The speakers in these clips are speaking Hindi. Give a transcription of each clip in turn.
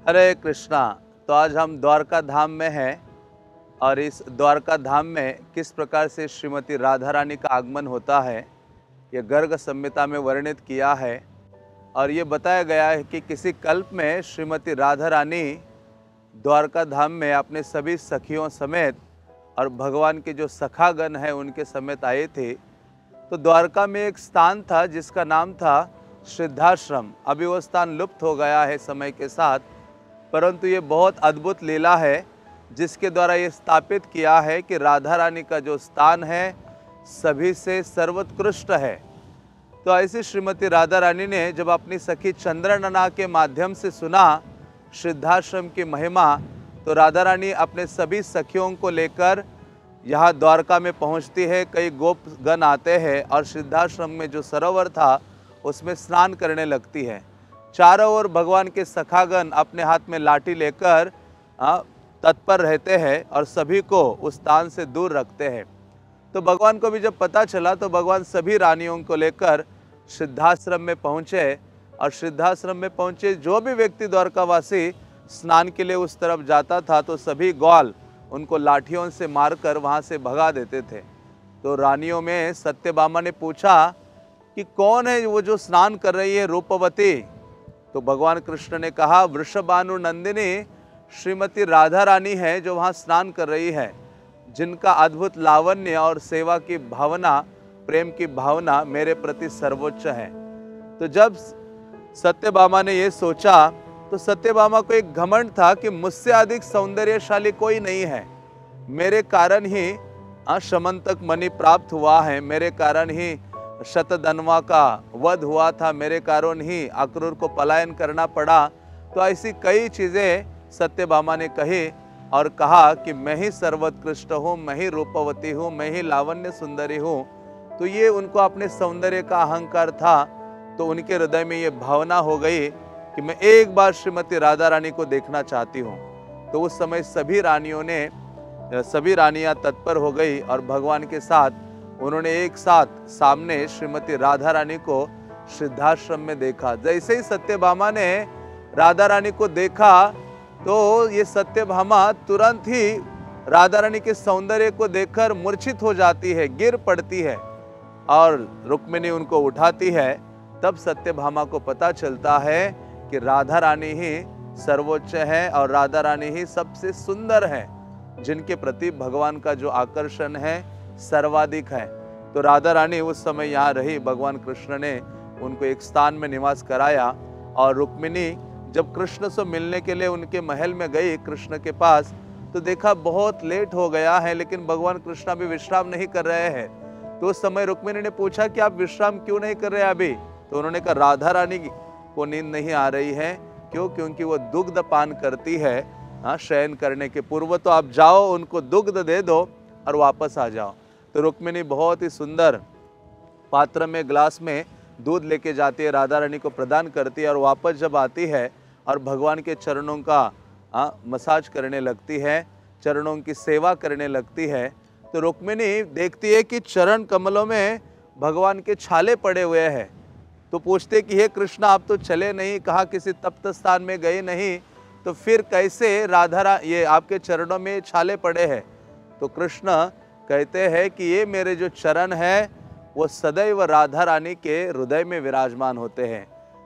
हरे कृष्णा। तो आज हम द्वारका धाम में हैं और इस द्वारका धाम में किस प्रकार से श्रीमती राधा रानी का आगमन होता है ये गर्ग संहिता में वर्णित किया है। और ये बताया गया है कि किसी कल्प में श्रीमती राधा रानी द्वारका धाम में अपने सभी सखियों समेत और भगवान के जो सखागण हैं उनके समेत आए थे। तो द्वारका में एक स्थान था जिसका नाम था सिद्धाश्रम। अभी वो स्थान लुप्त हो गया है समय के साथ, परंतु ये बहुत अद्भुत लीला है जिसके द्वारा ये स्थापित किया है कि राधा रानी का जो स्थान है सभी से सर्वोत्कृष्ट है। तो ऐसी श्रीमती राधा रानी ने जब अपनी सखी चंद्रनना के माध्यम से सुना सिद्धाश्रम की महिमा, तो राधा रानी अपने सभी सखियों को लेकर यहाँ द्वारका में पहुँचती है। कई गोपगण आते हैं और सिद्धाश्रम में जो सरोवर था उसमें स्नान करने लगती है। चारों ओर भगवान के सखागण अपने हाथ में लाठी लेकर तत्पर रहते हैं और सभी को उस स्थान से दूर रखते हैं। तो भगवान को भी जब पता चला तो भगवान सभी रानियों को लेकर सिद्धाश्रम में पहुँचे और सिद्धाश्रम में पहुँचे जो भी व्यक्ति द्वारकावासी स्नान के लिए उस तरफ जाता था तो सभी ग्वाल उनको लाठियों से मारकर वहाँ से भगा देते थे। तो रानियों में सत्यभामा ने पूछा कि कौन है वो जो स्नान कर रही है रूपवती। तो भगवान कृष्ण ने कहा वृषभानु नंदिनी श्रीमती राधा रानी है जो वहाँ स्नान कर रही है, जिनका अद्भुत लावण्य और सेवा की भावना, प्रेम की भावना मेरे प्रति सर्वोच्च है। तो जब सत्यभामा ने ये सोचा तो सत्यभामा को एक घमंड था कि मुझसे अधिक सौंदर्यशाली कोई नहीं है, मेरे कारण ही शमंतक मणि प्राप्त हुआ है, मेरे कारण ही शतधन्वा का वध हुआ था, मेरे कारण ही अक्रूर को पलायन करना पड़ा। तो ऐसी कई चीज़ें सत्यभामा ने कही और कहा कि मैं ही सर्वोत्कृष्ट हूँ, मैं ही रूपवती हूँ, मैं ही लावण्य सुंदरी हूँ। तो ये उनको अपने सौंदर्य का अहंकार था। तो उनके हृदय में ये भावना हो गई कि मैं एक बार श्रीमती राधा रानी को देखना चाहती हूँ। तो उस समय सभी रानियाँ तत्पर हो गई और भगवान के साथ उन्होंने एक साथ सामने श्रीमती राधा रानी को सिद्धाश्रम में देखा। जैसे ही सत्यभामा ने राधा रानी को देखा तो ये सत्यभामा तुरंत ही राधा रानी के सौंदर्य को देखकर मूर्छित हो जाती है, गिर पड़ती है और रुक्मिणी उनको उठाती है। तब सत्यभामा को पता चलता है कि राधा रानी ही सर्वोच्च है और राधा रानी ही सबसे सुंदर है, जिनके प्रति भगवान का जो आकर्षण है सर्वाधिक है। तो राधा रानी उस समय यहाँ रही, भगवान कृष्ण ने उनको एक स्थान में निवास कराया। और रुक्मिणी जब कृष्ण से मिलने के लिए उनके महल में गई कृष्ण के पास, तो देखा बहुत लेट हो गया है लेकिन भगवान कृष्ण अभी विश्राम नहीं कर रहे हैं। तो उस समय रुक्मिणी ने पूछा कि आप विश्राम क्यों नहीं कर रहे अभी। तो उन्होंने कहा राधा रानी को नींद नहीं आ रही है। क्यों? क्योंकि वो दुग्ध पान करती है शयन करने के पूर्व, तो आप जाओ उनको दुग्ध दे दो और वापस आ जाओ। तो रुक्मिणी बहुत ही सुंदर पात्र में ग्लास में दूध लेके जाती है, राधा रानी को प्रदान करती है और वापस जब आती है और भगवान के चरणों का मसाज करने लगती है, चरणों की सेवा करने लगती है। तो रुक्मिणी देखती है कि चरण कमलों में भगवान के छाले पड़े हुए हैं। तो पूछते कि हे कृष्ण आप तो चले नहीं, कहा किसी तप्त स्थान में गए नहीं, तो फिर कैसे ये आपके चरणों में छाले पड़े हैं। तो कृष्ण कहते हैं कि ये मेरे जो चरण है वो सदैव राधा रानी के हृदय में विराजमान होते हैं।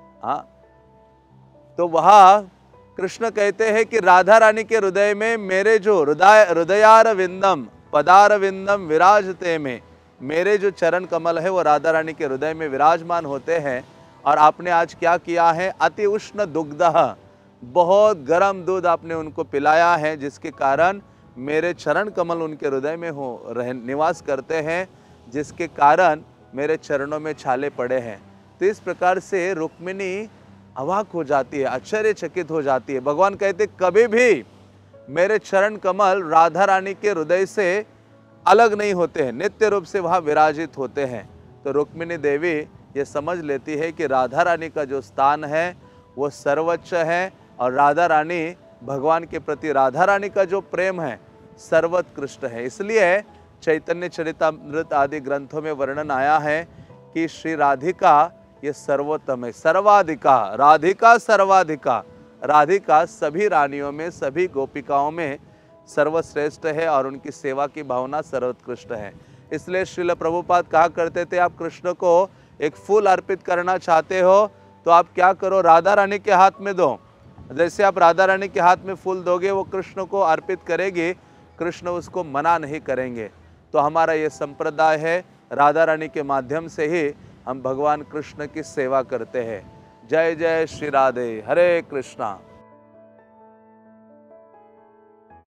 तो वहाँ कृष्ण कहते हैं कि राधा रानी के हृदय में मेरे जो हृदयार विंदम पदार विंदम विराजते में, मेरे जो चरण कमल है वो राधा रानी के हृदय में विराजमान होते हैं। और आपने आज क्या किया है, अति उष्ण दुग्धः, बहुत गर्म दूध आपने उनको पिलाया है, जिसके कारण मेरे चरण कमल उनके हृदय में निवास करते हैं, जिसके कारण मेरे चरणों में छाले पड़े हैं। तो इस प्रकार से रुक्मिणी अवाक हो जाती है, आश्चर्यचकित हो जाती है। भगवान कहते कभी भी मेरे चरण कमल राधा रानी के हृदय से अलग नहीं होते हैं, नित्य रूप से वहाँ विराजित होते हैं। तो रुक्मिणी देवी ये समझ लेती है कि राधा रानी का जो स्थान है वो सर्वोच्च है और राधा रानी भगवान के प्रति राधा रानी का जो प्रेम है सर्वोत्कृष्ट है। इसलिए चैतन्य चरितामृत आदि ग्रंथों में वर्णन आया है कि श्री राधिका ये सर्वोत्तम है, सर्वाधिका, राधिका सर्वाधिका। राधिका सभी रानियों में, सभी गोपिकाओं में सर्वश्रेष्ठ है और उनकी सेवा की भावना सर्वोत्कृष्ट है। इसलिए श्रील प्रभुपाद कहा करते थे, आप कृष्ण को एक फूल अर्पित करना चाहते हो तो आप क्या करो, राधा रानी के हाथ में दो। जैसे आप राधा रानी के हाथ में फूल दोगे, वो कृष्ण को अर्पित करेगी, कृष्ण उसको मना नहीं करेंगे। तो हमारा ये संप्रदाय है, राधा रानी के माध्यम से ही हम भगवान कृष्ण की सेवा करते हैं। जय जय श्री राधे, हरे कृष्णा।